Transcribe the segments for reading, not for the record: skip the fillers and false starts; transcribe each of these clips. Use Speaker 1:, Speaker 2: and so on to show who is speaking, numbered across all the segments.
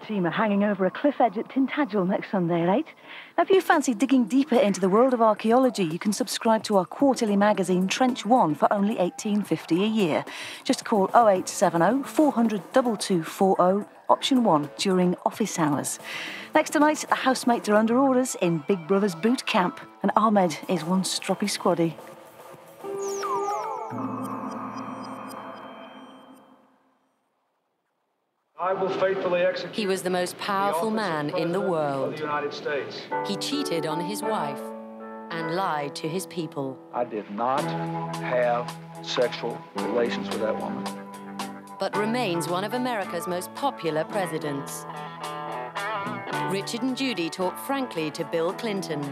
Speaker 1: team are hanging over a cliff edge at Tintagel next Sunday at 8. Now, if you fancy digging deeper into the world of archaeology, you can subscribe to our quarterly magazine, Trench 1, for only $18.50 a year. Just call 0870 400 2240, option 1, during office hours. Next tonight, the housemates are under orders in Big Brother's boot camp, and Ahmed is one stroppy squaddy.
Speaker 2: I will faithfully execute.
Speaker 3: He was the most powerful man in the world.
Speaker 2: The United States.
Speaker 3: He cheated on his wife and lied to his people.
Speaker 4: I did not have sexual relations with that woman.
Speaker 3: But remains one of America's most popular presidents. Richard and Judy talk frankly to Bill Clinton.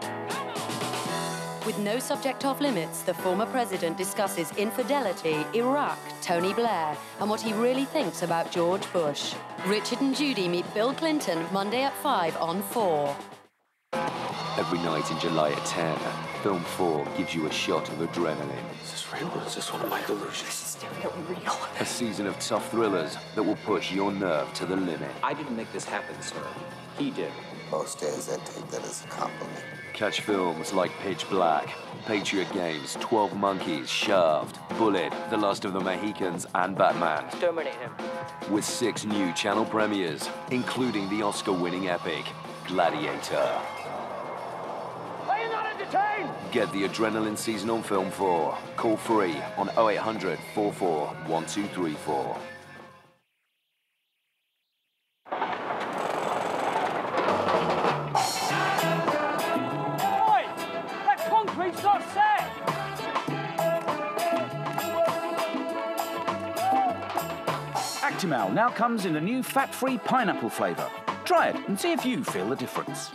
Speaker 3: With no subject off limits, the former president discusses infidelity, Iraq, Tony Blair, and what he really thinks about George Bush. Richard and Judy meet Bill Clinton Monday at 5 on 4.
Speaker 5: Every night in July at 10, FilmFour gives you a shot of adrenaline.
Speaker 6: Is this real or is this one of my delusions?
Speaker 1: This is definitely real.
Speaker 5: A season of tough thrillers that will push your nerve to the limit.
Speaker 6: I didn't make this happen, sir. He did.
Speaker 7: Most days I take that as a compliment.
Speaker 5: Catch films like Pitch Black, Patriot Games, 12 Monkeys, Shaft, Bullet, The Last of the Mohicans, and Batman.
Speaker 8: Exterminate him.
Speaker 5: With 6 new channel premieres, including the Oscar-winning epic, Gladiator.
Speaker 8: Are you not entertained?
Speaker 5: Get the adrenaline season on FilmFour. Call free on 0800 44 1234.
Speaker 8: Concrete's not set!
Speaker 9: Actimel now comes in a new fat-free pineapple flavour. Try it and see if you feel the difference.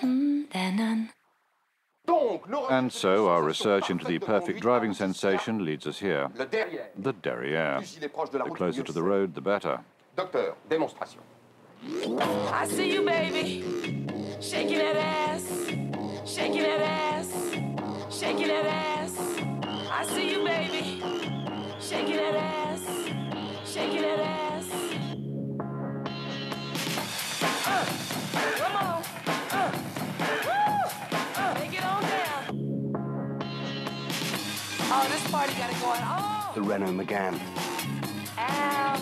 Speaker 10: And so our research into the perfect driving sensation leads us here. The derriere. The closer to the road, the better.
Speaker 11: Docteur, démonstration.
Speaker 12: I see you, baby. Shaking that ass. Shaking that ass. Shaking that ass. I see you, baby. Shaking that ass. Shaking that ass. Come on. Woo! Take it on down. Oh, this party got it going on.
Speaker 6: The Renualt Megane.
Speaker 12: Ow.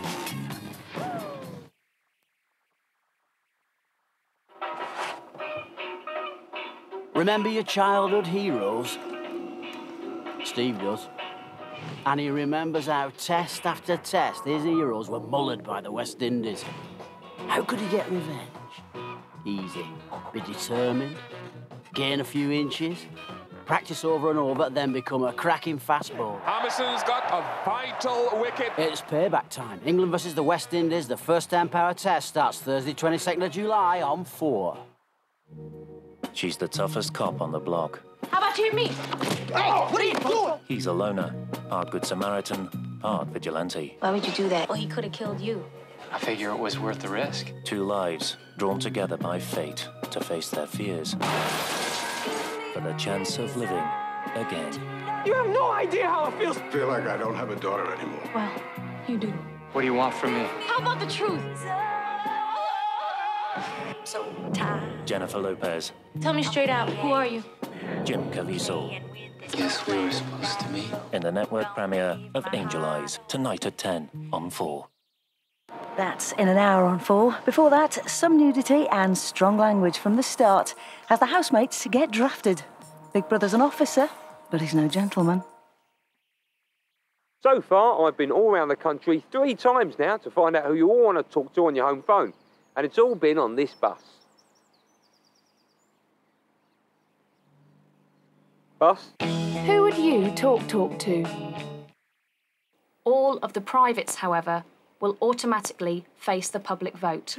Speaker 13: Remember your childhood heroes? Steve does. And he remembers how test after test his heroes were mullered by the West Indies. How could he get revenge? Easy. Be determined, gain a few inches, practice over and over, then become a cracking fast bowler.
Speaker 14: Harmison's got a vital wicket.
Speaker 13: It's payback time. England versus the West Indies. The first 10-power test starts Thursday, 22nd of July on 4.
Speaker 15: She's the toughest cop on the block.
Speaker 12: How about you and me? Hey, what are you doing?
Speaker 15: He's a loner, part Good Samaritan, part vigilante.
Speaker 12: Why would you do that? Well, he could have killed you.
Speaker 6: I figure it was worth the risk.
Speaker 15: 2 lives drawn together by fate to face their fears. For the chance of living again.
Speaker 8: You have no idea how it feels.
Speaker 11: I feel like I don't have a daughter anymore.
Speaker 12: Well, you do.
Speaker 6: What do you want from me?
Speaker 12: How about the truth? So tired.
Speaker 15: Jennifer Lopez.
Speaker 12: Tell me straight out, who are you?
Speaker 15: Jim Caviezel.
Speaker 6: Guess we were supposed to meet.
Speaker 15: In the network premiere of Angel Eyes, tonight at 10 on 4.
Speaker 1: That's in an hour on 4. Before that, some nudity and strong language from the start as the housemates get drafted. Big Brother's an officer, but he's no gentleman.
Speaker 16: So far, I've been all around the country 3 times now to find out who you all want to talk to on your home phone. And it's all been on this bus. Bus?
Speaker 17: Who would you talk to? All of the privates, however, will automatically face the public vote.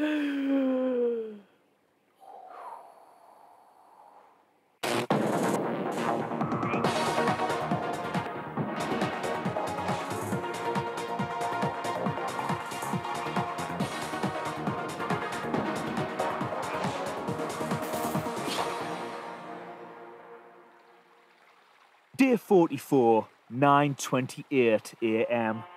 Speaker 18: Dear 44, 9:28 a.m.